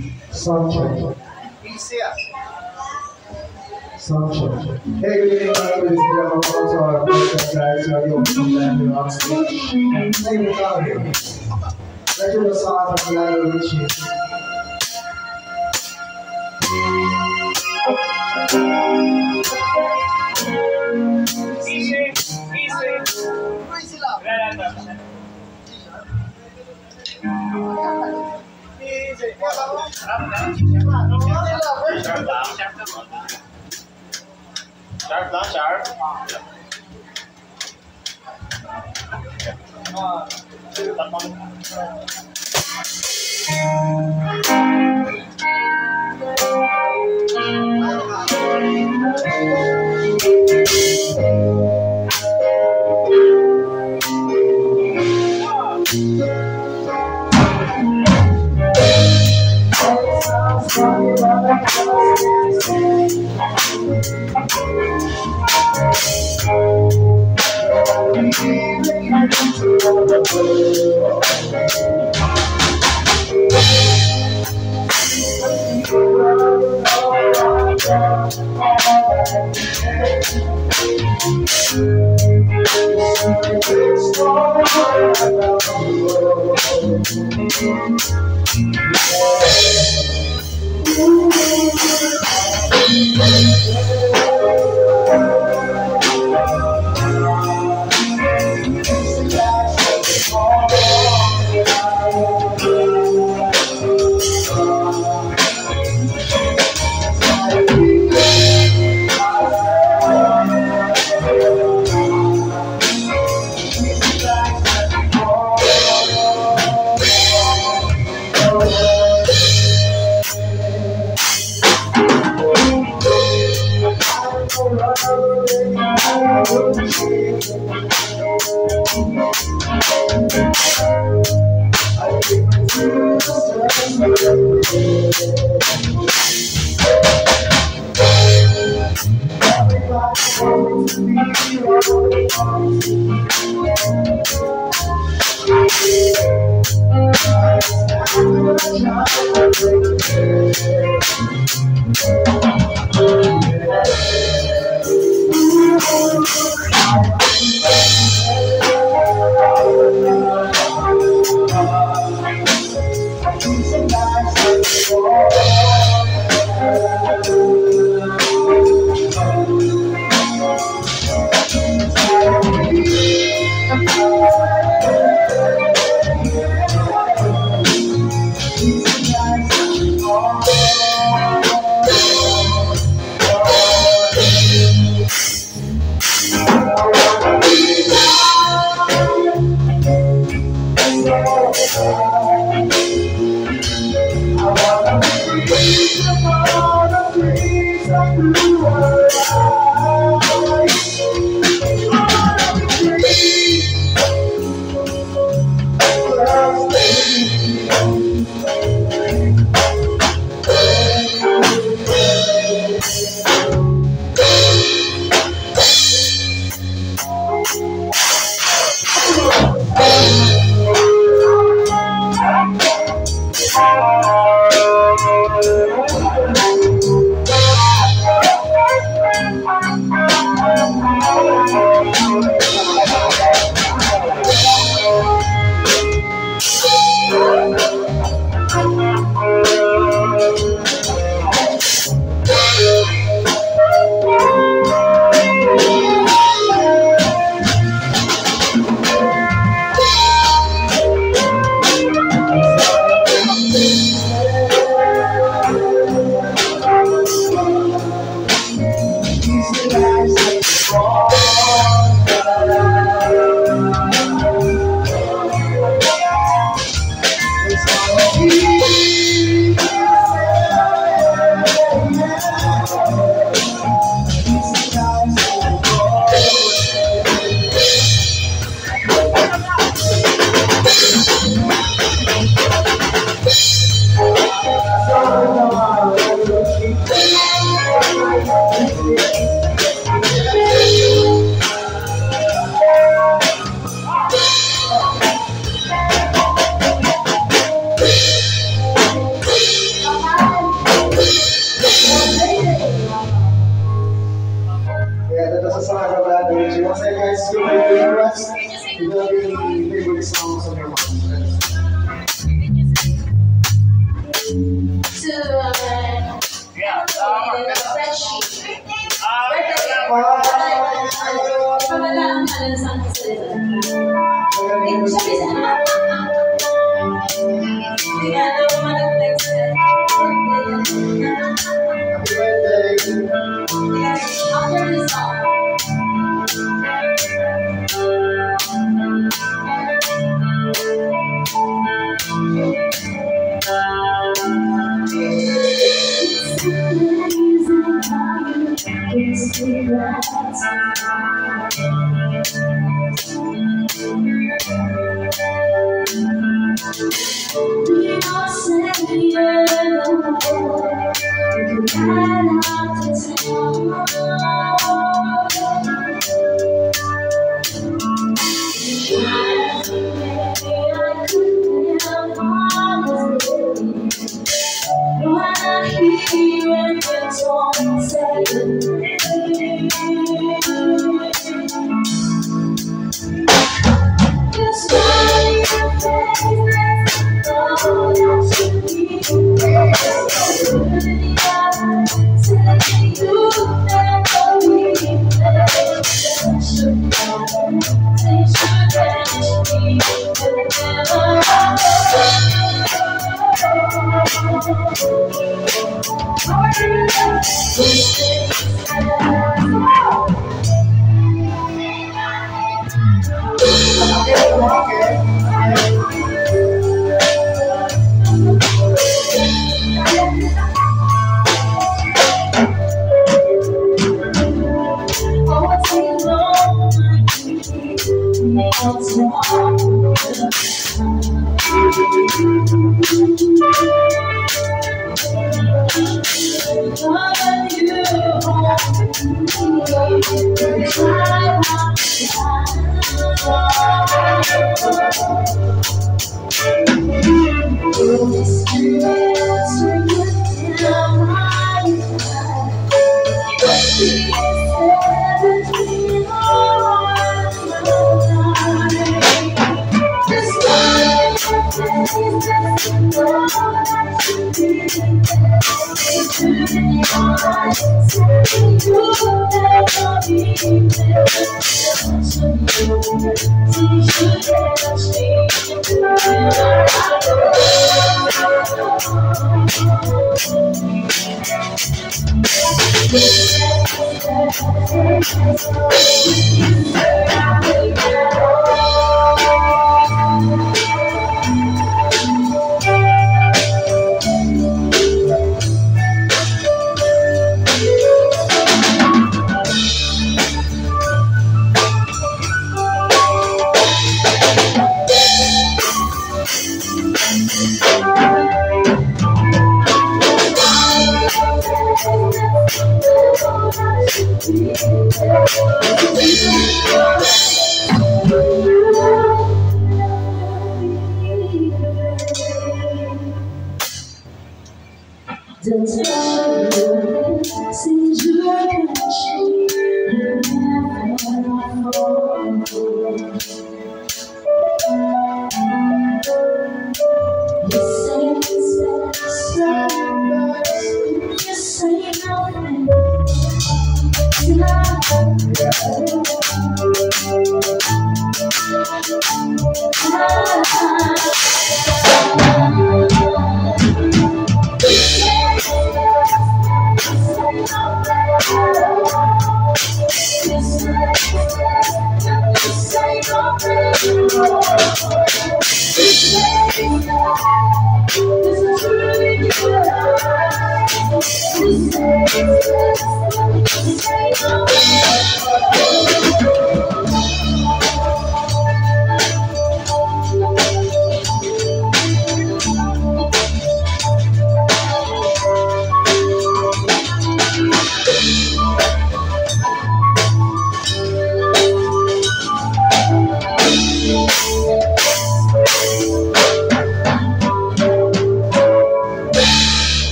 Sound check. Easier. Sound check. Hey, good evening, ladies and gentlemen. Welcome to our podcast, guys. You are here with me, Daniel, on stage. And thank you for coming here. Let's do the song from Lionel Richie. Easy. Easy love. Easy. Sharp.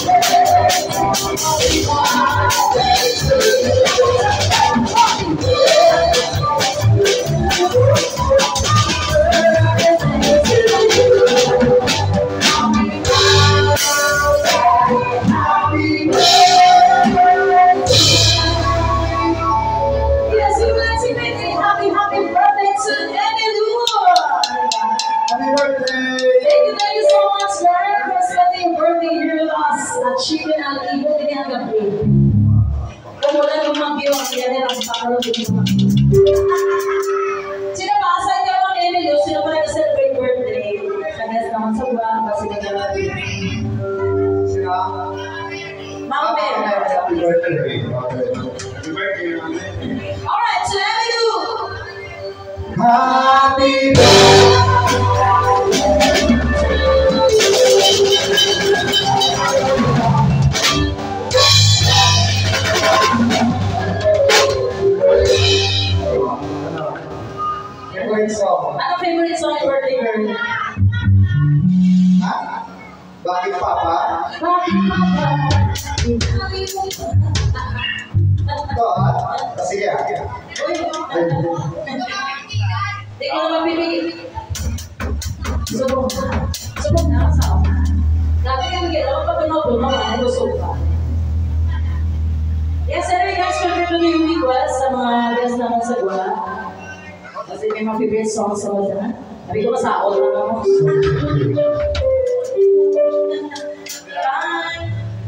Chicken and evil in the game. Como wala nang mag-iyo ang yan ang pakaroon dito. Sino ba? Saan ka mga Emilio? Sino ba nag-celebrate birthday? Kagas naman sa buwan. Kasi nag-celebrate. Sino? Mama Mel. Happy birthday. Happy birthday, Mama. Alright, so Emilio. Happy birthday. Favorite song? Ano favorite song ng birthday girl? Ha? Bakit Papa? Bakit Papa? Ito ha? Sige ha? Uy, hindi ko naman pipigil. Subok na. Subok na, kasama. Dati yung gila, pag-panood mo, mga nagusog ka. Yes, anyway guys, pag-panood yung request sa mga guests naman sa Gua. Kasi may mga favorite songs sa mga. Sabi ko masakot lang ako. Bye!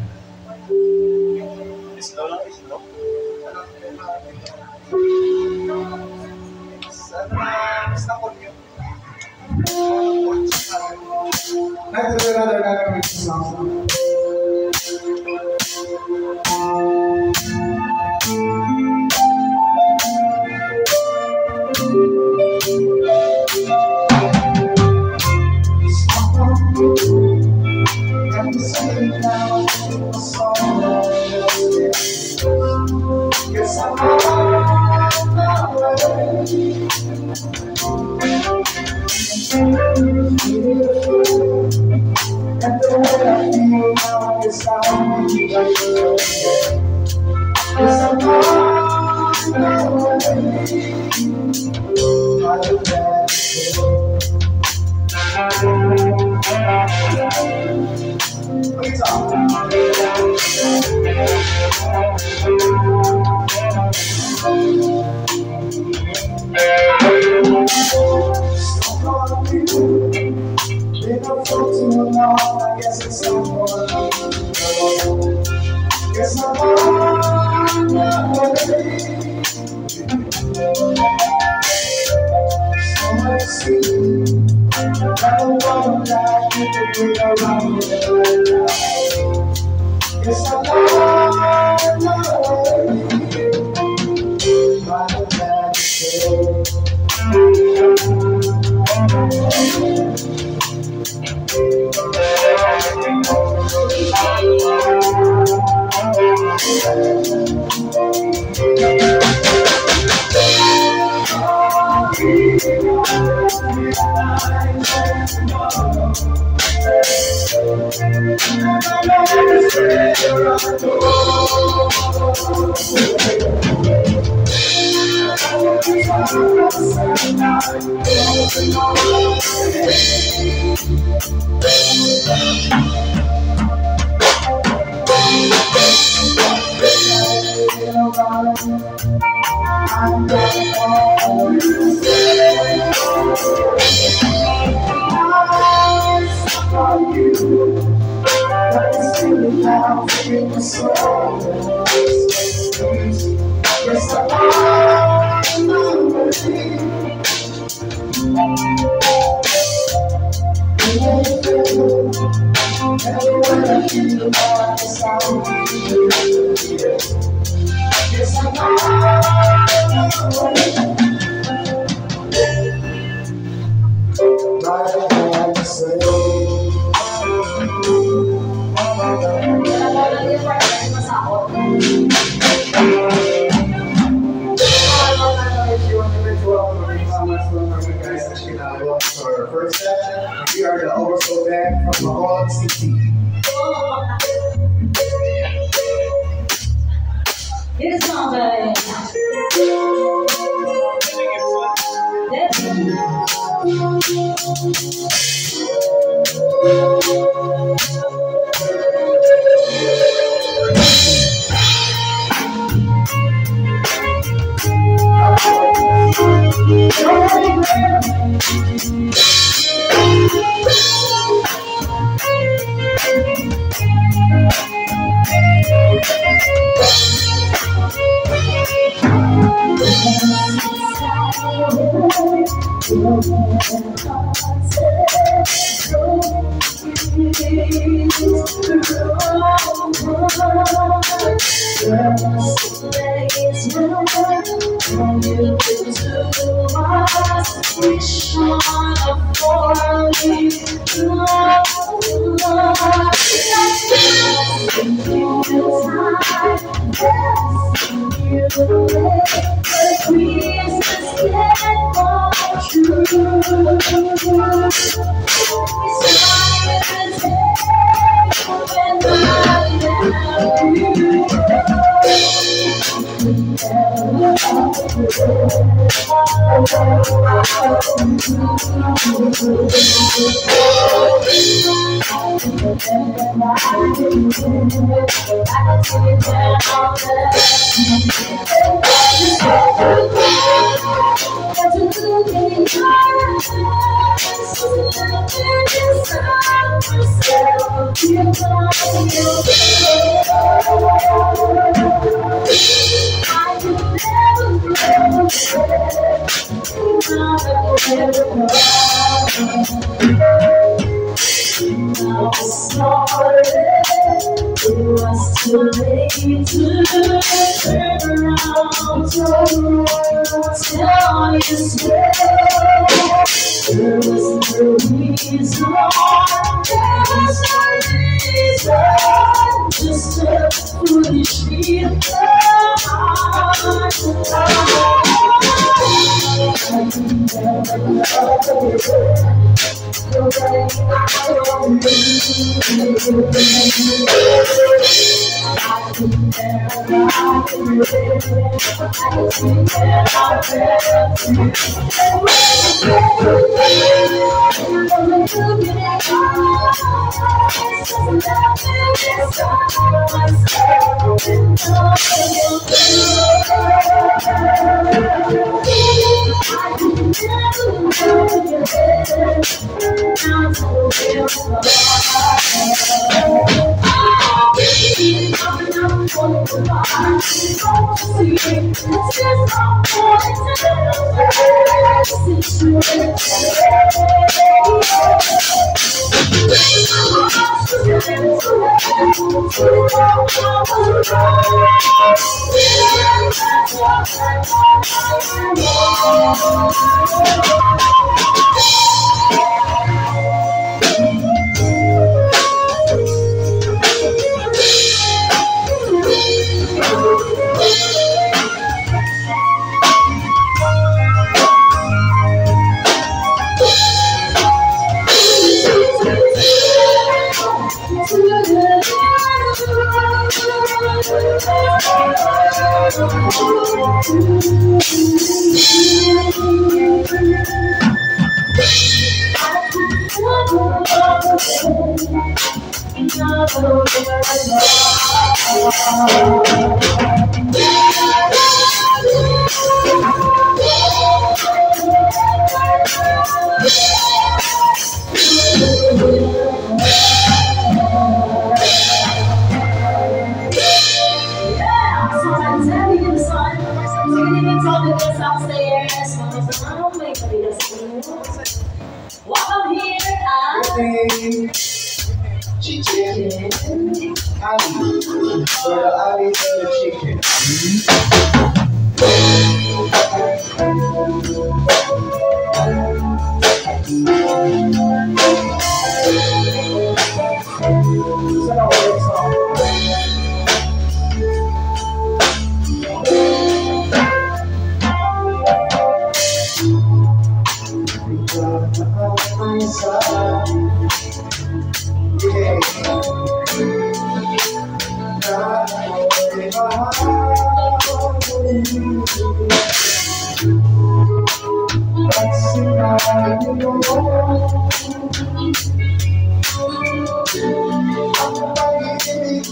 Slow lang, slow. Sana, basta ko niyo. Let's do another dynamic song. Yes, I'm on my way. And the way I feel now is how I feel. Yes, I'm on my way. I look back I guess it's not for me. Guess I'm on my way. So much see. I don't want to die. People bring around me. Guess I'm on my way. By the bad day. We are the Overflow Band from Mahoning City. It is not bad.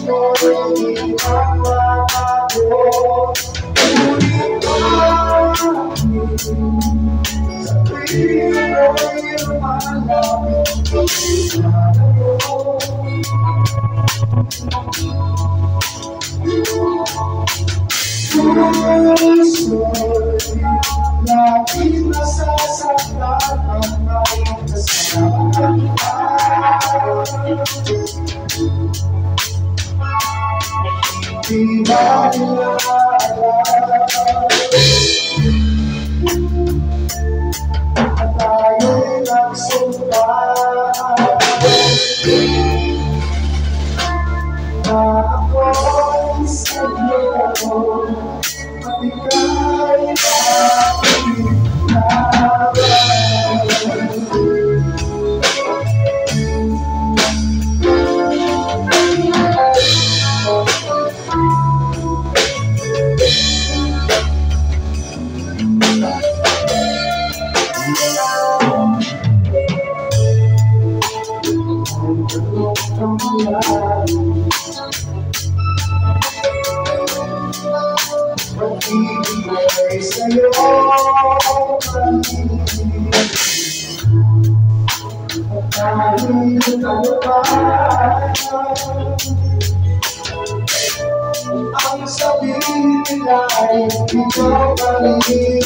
mo'y ipagbabago. Ngunit bakit sa tuwing mo'y lumalapit sa'yo? Puso'y laging nasasaktan ang iyong kasama. Di ba nila alam na tayo'y nagsumpah na ako'y sa'yo at ika'y aking pag-ibig sa'yo at kahit ano pa ang sabihin nila'y ikaw pa rin.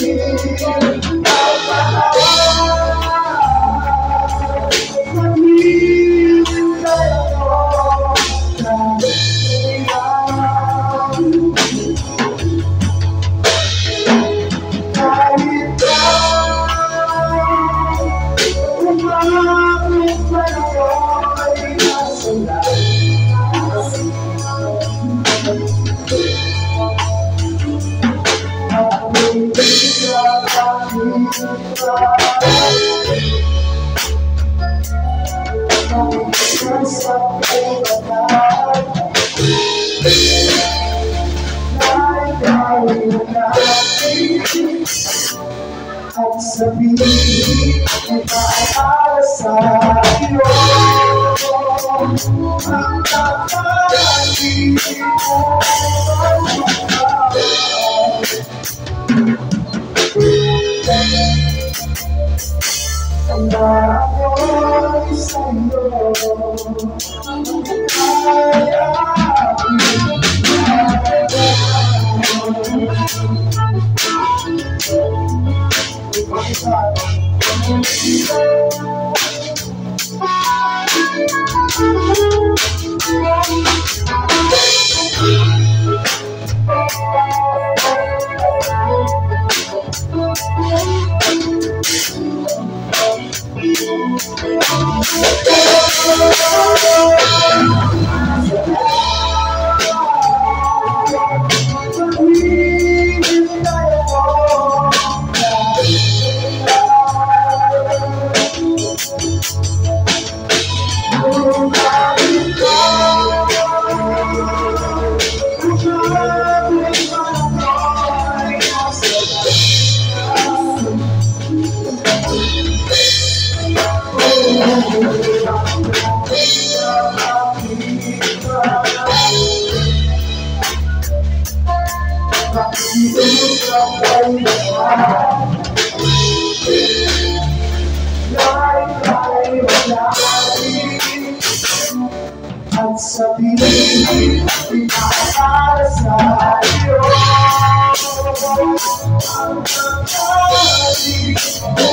At sabihin ay para sa'yo ang kapatid mo. Ang ako'y sa'yo ay aking at sabihin ay para sa'yo ang kapatid mo.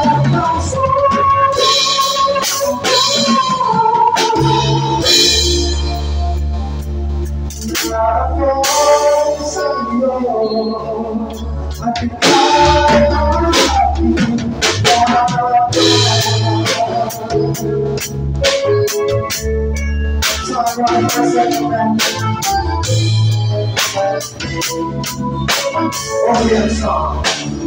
Ako'y sa'yo at ika'y aking oh yes, song.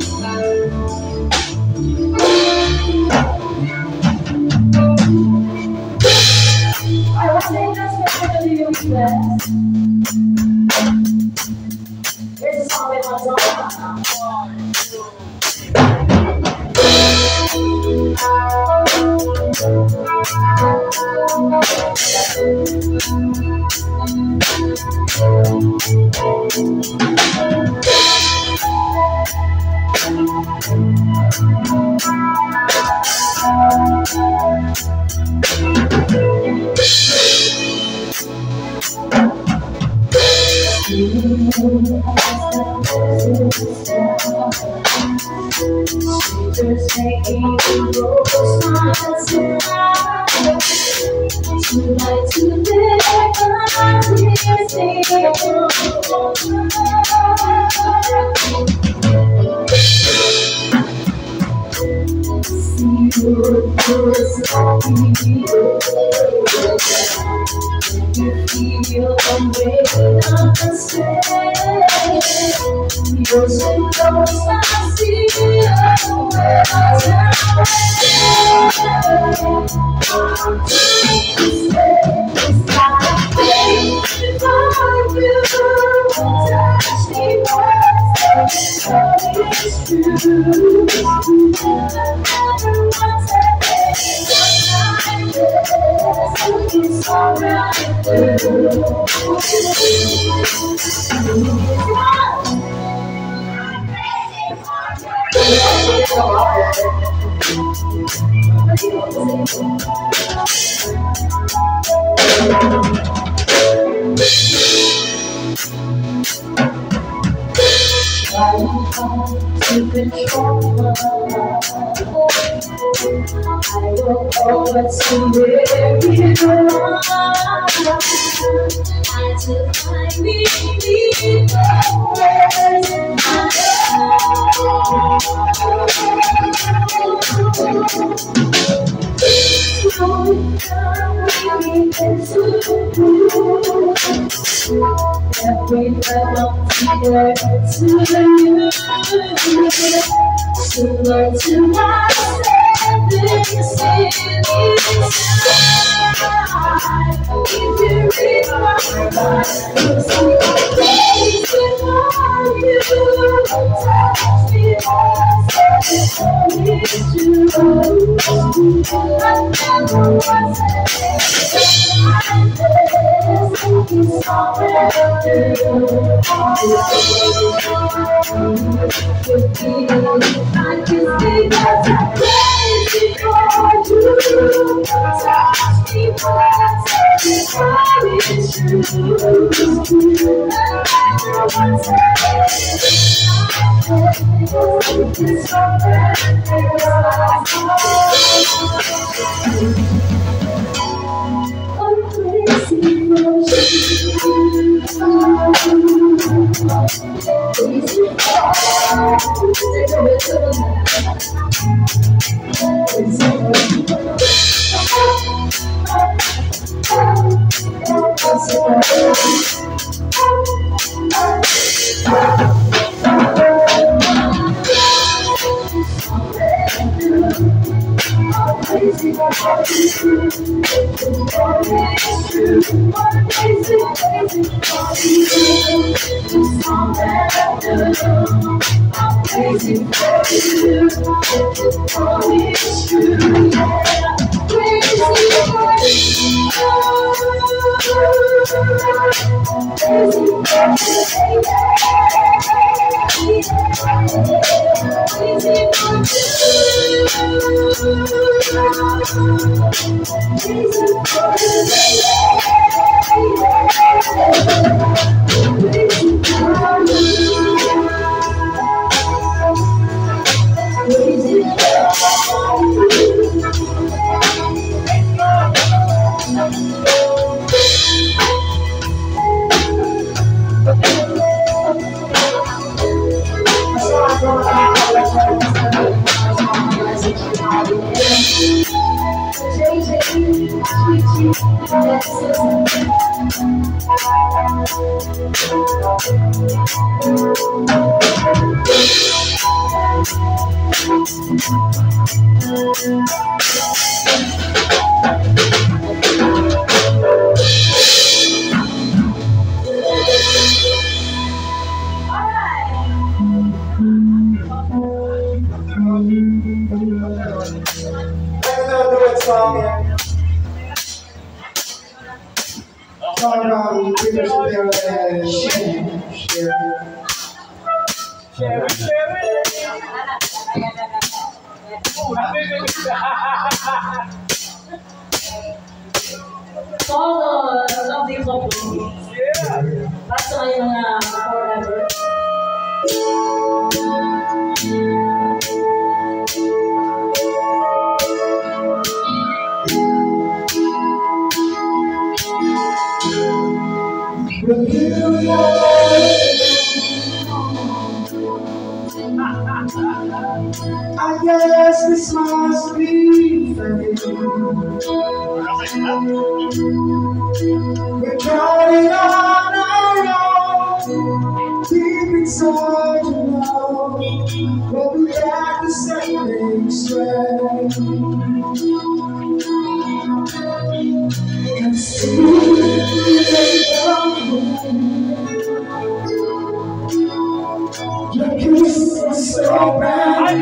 I was saying that's what you request. Here's a song with my song. Strangers making roads tonight to live you feel the weight of the stress. You're so close, I see to control. I will always see where you are. I just find me every level together to you, to learn to myself in the city. If you read my mind, you'll see my face on you. Touch me once, it's only true. I never was it's already I can see that I'm crazy for you. Touch me once, it's true. It's Talk about winners and Sharon. All the lovely couple. Para sa kayo mga forever. I guess this must be fate. We're counting on our own, deep inside you know, but we got the same thing straight. And your kiss was so bad.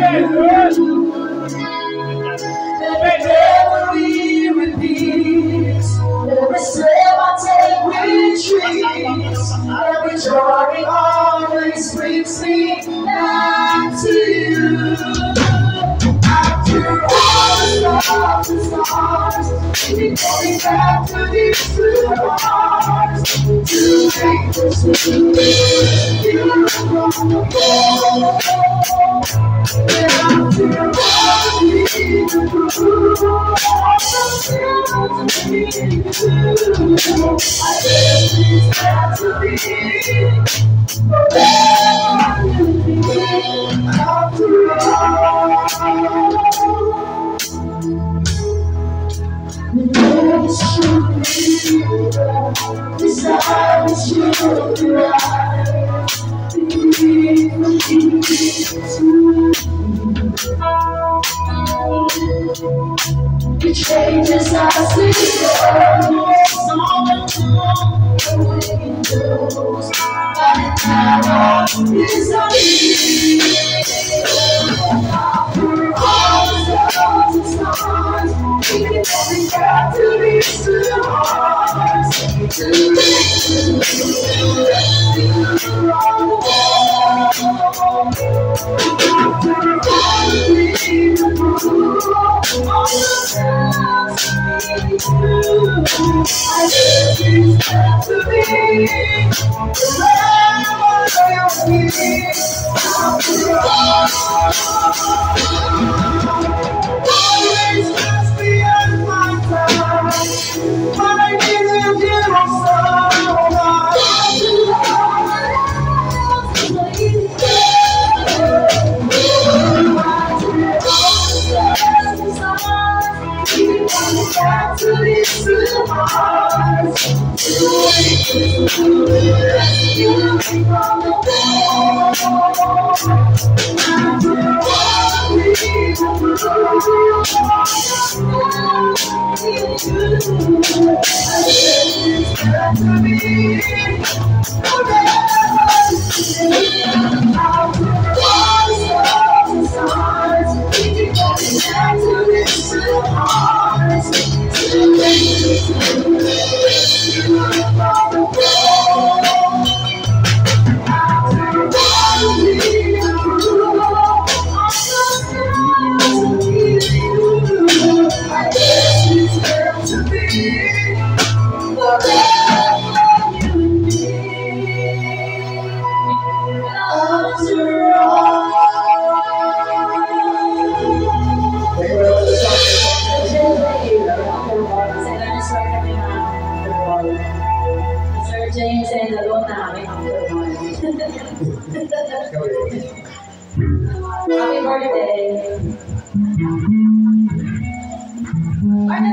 Every day when we repeat, every step I take retreats, every journey always brings me back to you. After all the stars, keep going back to these two hearts, to make this new you from the fall. And after all we've been through, I guess it's got to be forever you be. After all, we know it should be right. Beside it should be right. It changes as we go. But it never is on me. After all the stars and stars, we can only get to these two hearts. To make you from the wall. After all we've been through, all the times we've been through, I guess it's got to be forever you'll be. After all, always just the end of my time, but I needed you so much. Back to these two hearts, to make this new rescue from the wall. After all we've been through, I guess it's got to be forever. After all the stars and stars, we can get back to these two hearts. To make this new rescue from the wall. After all we've been through, all the times we've been through, I guess it's got to be forever you and me. After all. Sir James and Alona, may afterward. Happy birthday. Sorry,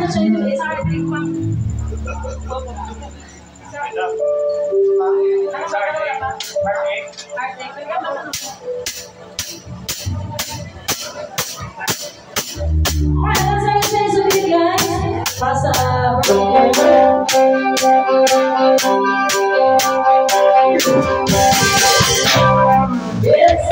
alright, let's have a chance with you guys. Pasa birthday. It's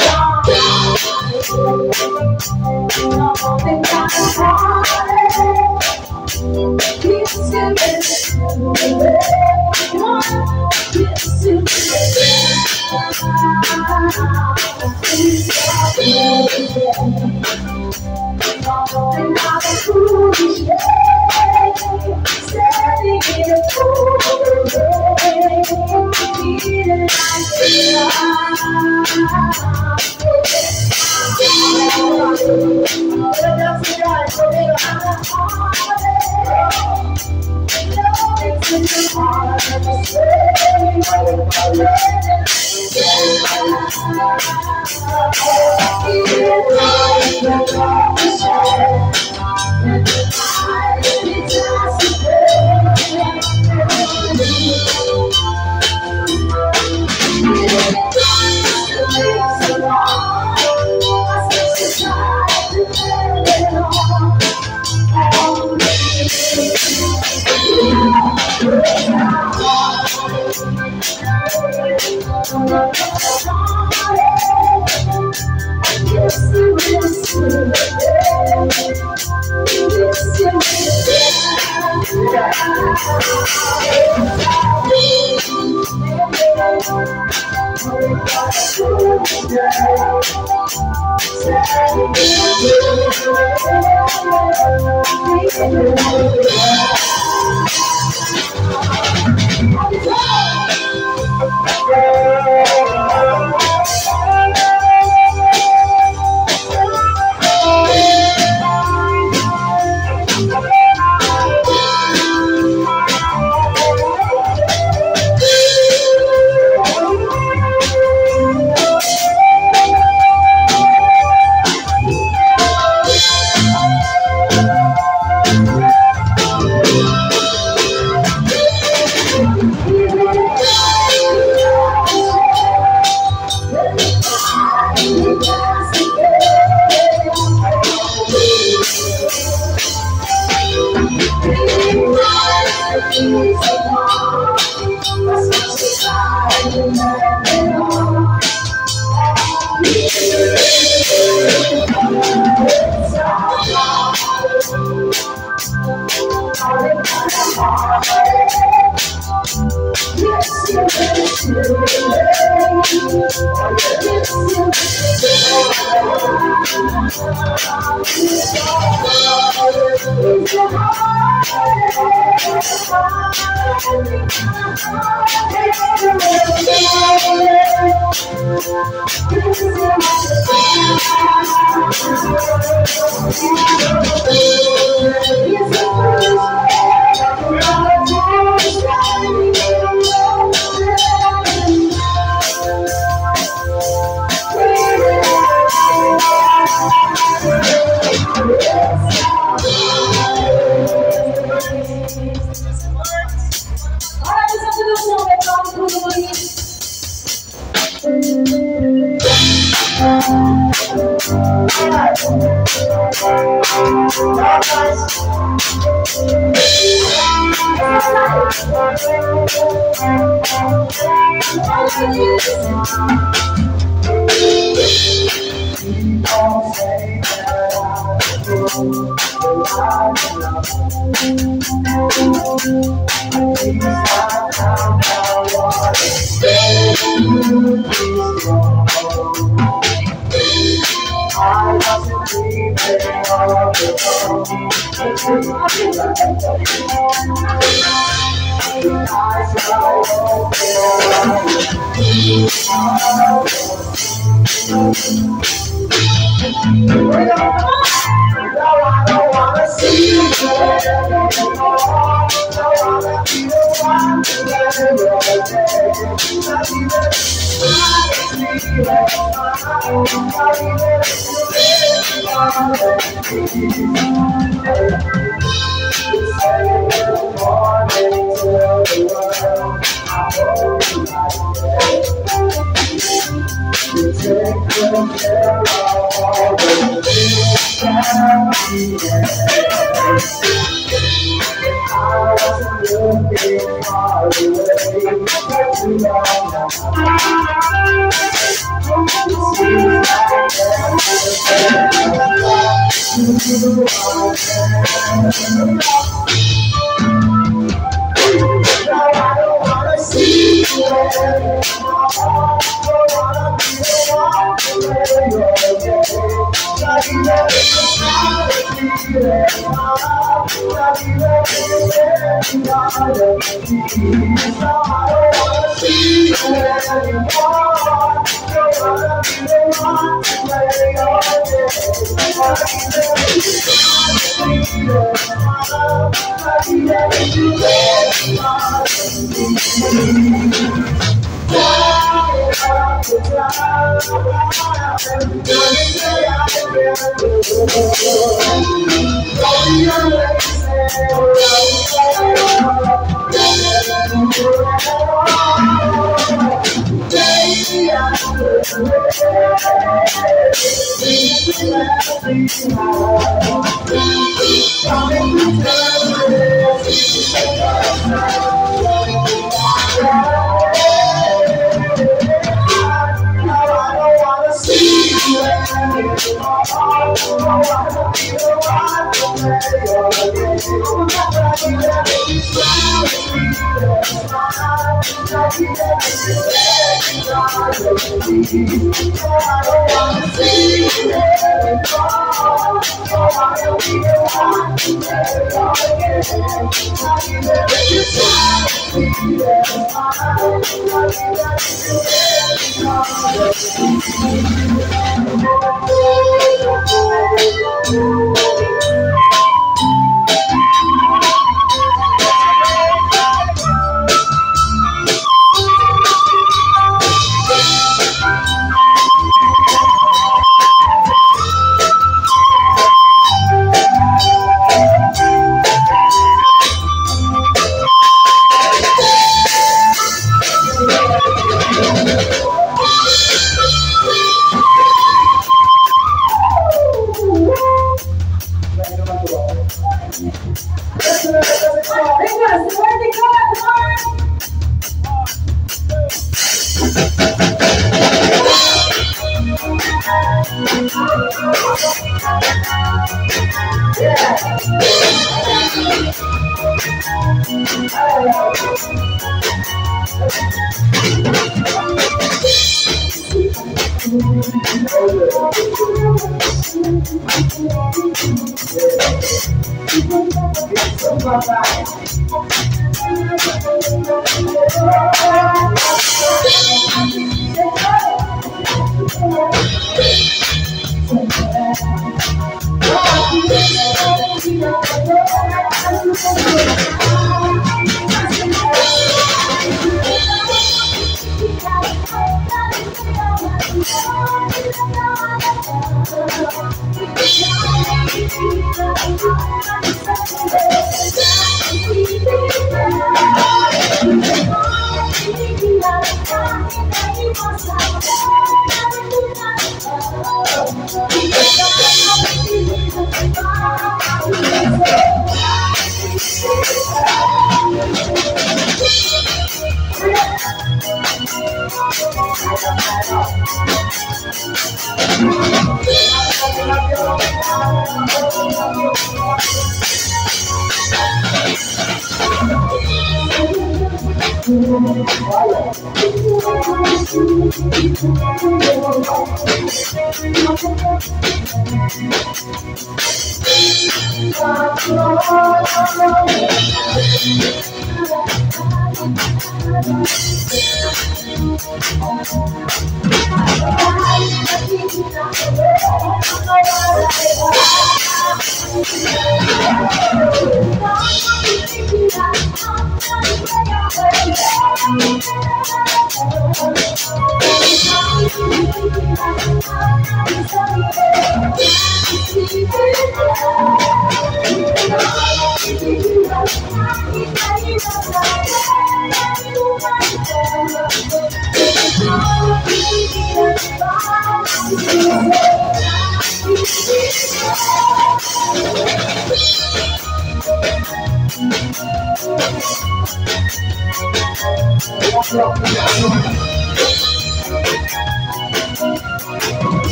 on.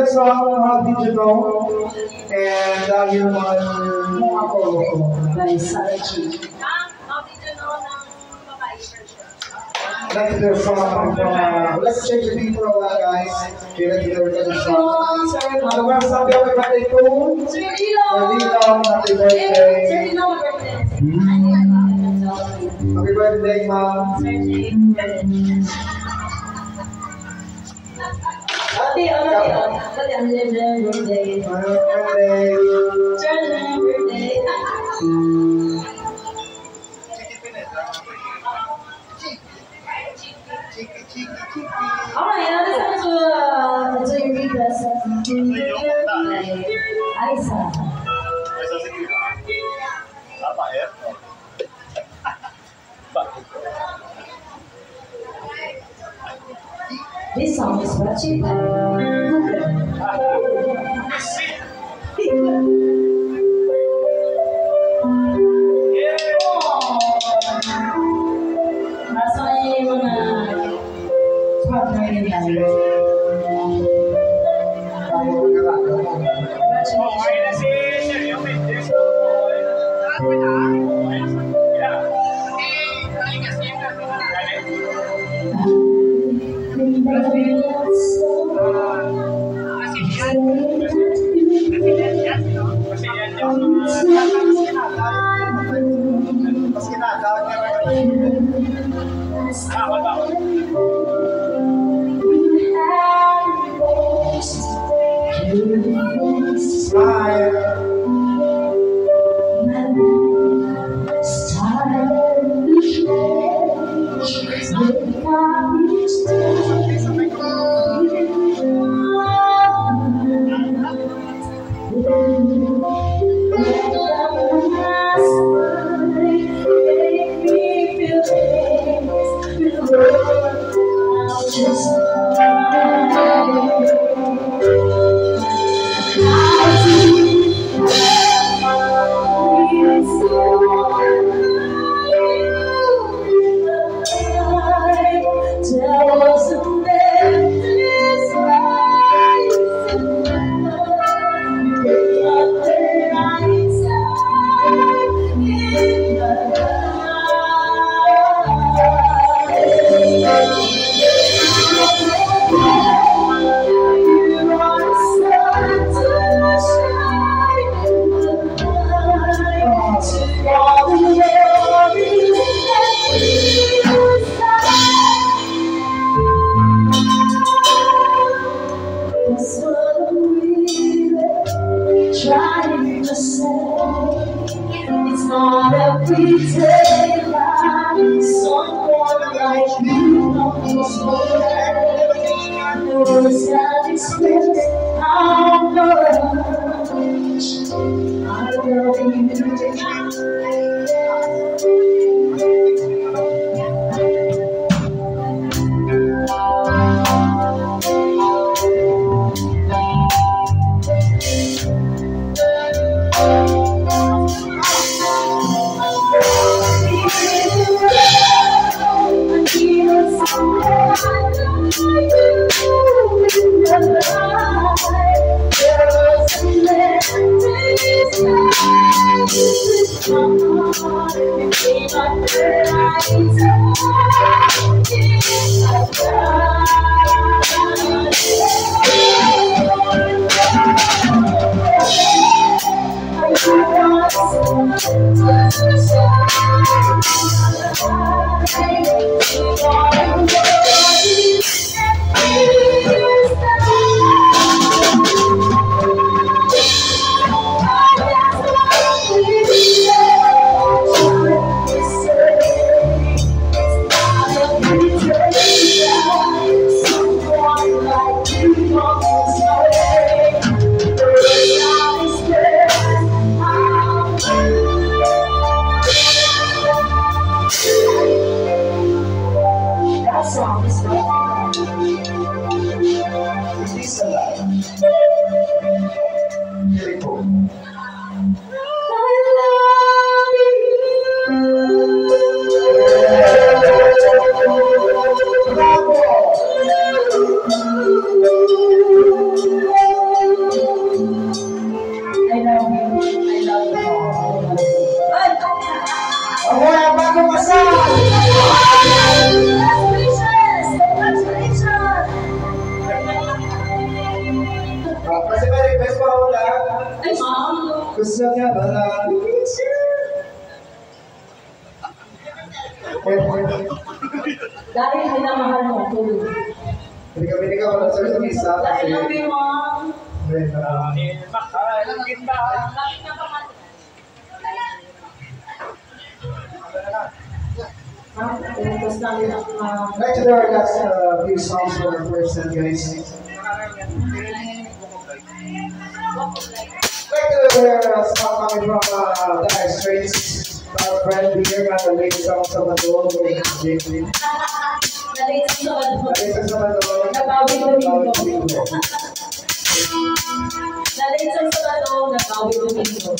song, how did you know? And yun naman, Ako, by Sarah G. How did you know ng babae version? like the song from, let's change the beat for a while, guys. Okay, let's get the song. Ano ba sabi ako birthday ko? Sir Dino! Happy Sir birthday. Dino, birthday. Happy birthday, ma'am. Ate, Ate, ang birthday. Happy birthday. Sir, birthday. Alright, now let's go to your request. Aisa. Esa sige. Apa ya? This song is brought to you by Nasa yung mga partner nila. Mas kinakawin Smile. Trying to say it's not every day that someone like you knows knows that express how much I love Kasi may request pa ako na. Ay, ma'am. Gusto niya ba na Dahil minamahal mo ako. Hindi ka pala sa isa. Dahil love you, ma'am. Bakit na pa Tapos namin ako. Back to our last few songs for the first set, guys. Back to the song coming from Dire Straits. Our friend here got the latest song sa Badoo. Nalate sa Badoo. Latest sa Badoo. Nabawi Domingo. Nalate sa Badoo, nabawi Domingo.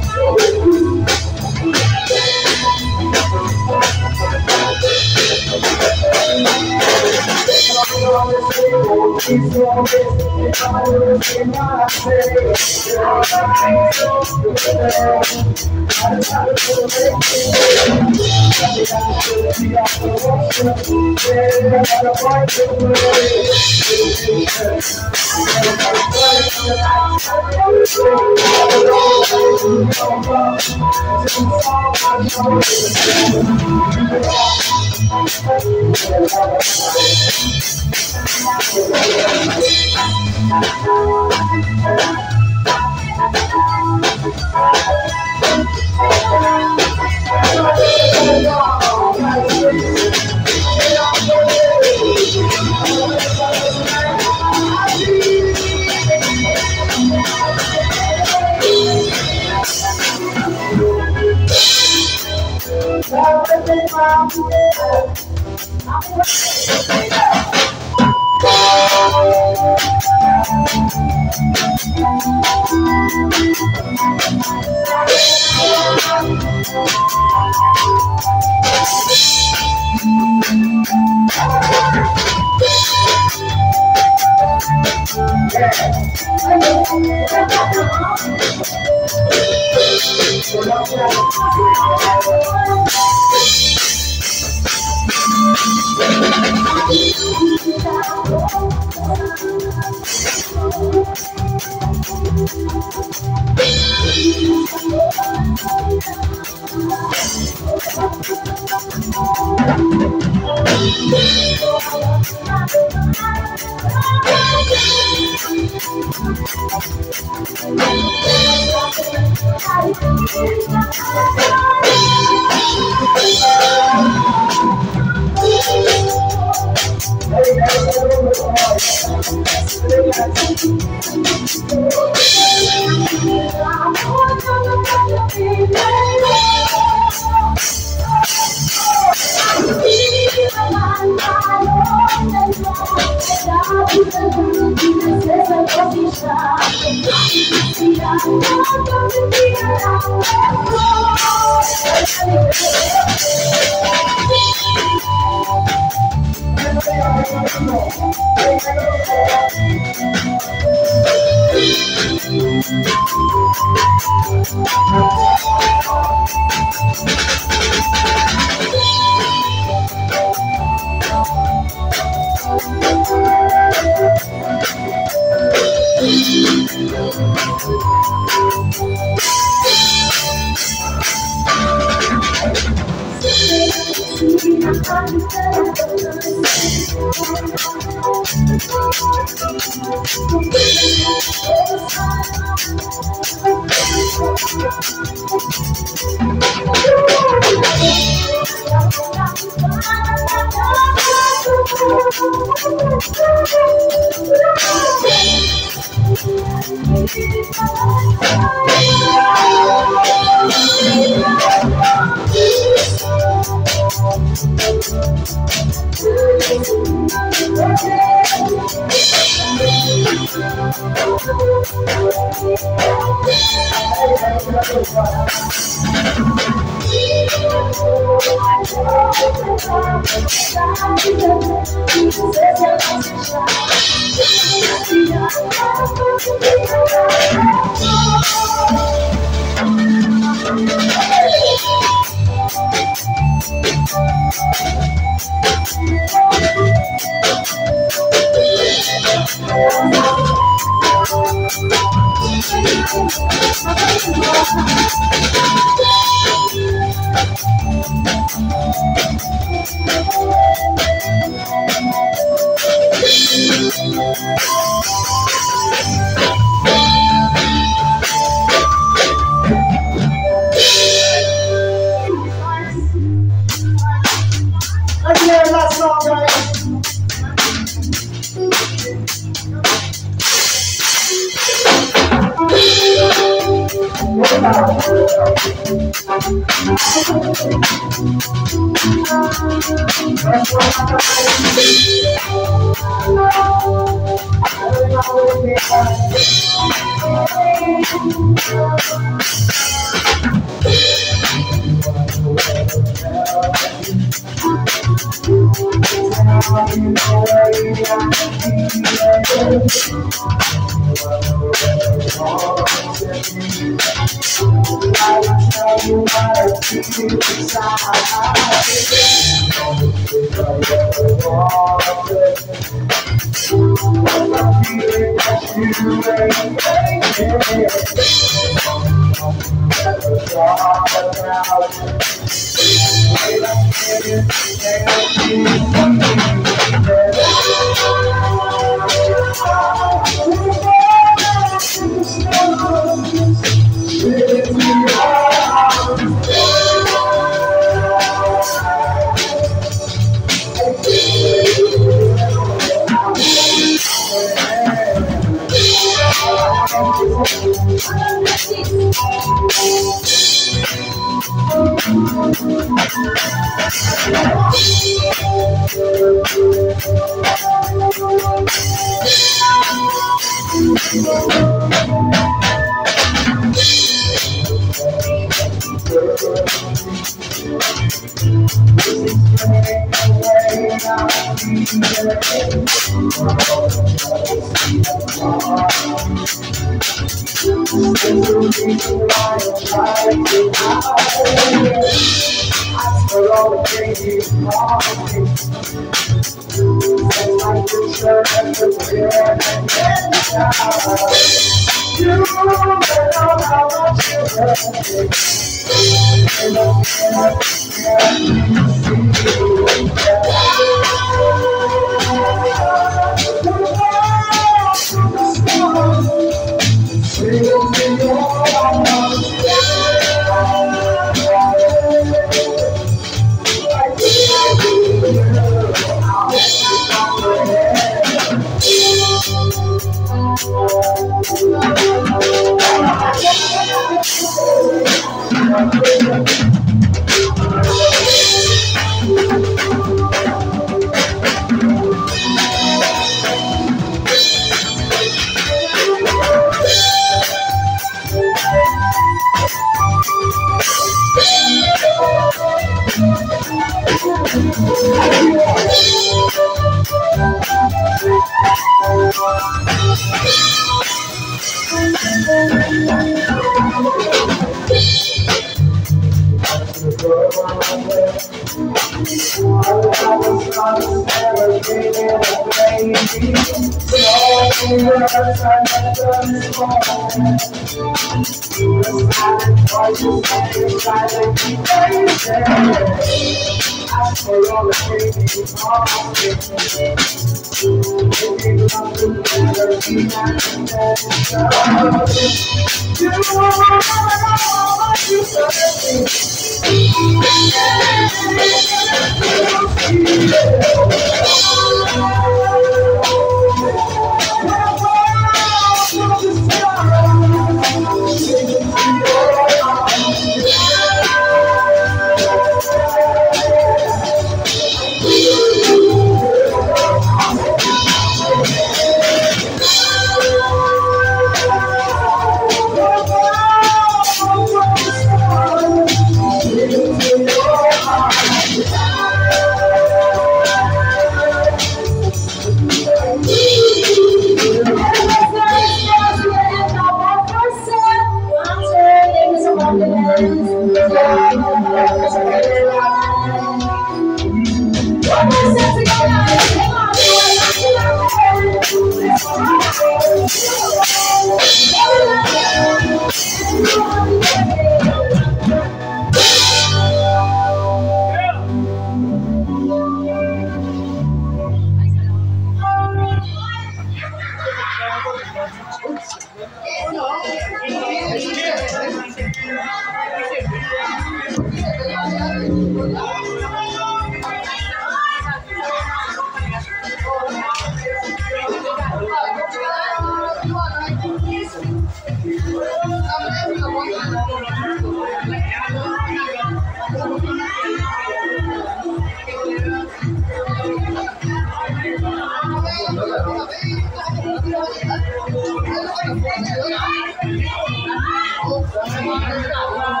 Thank you.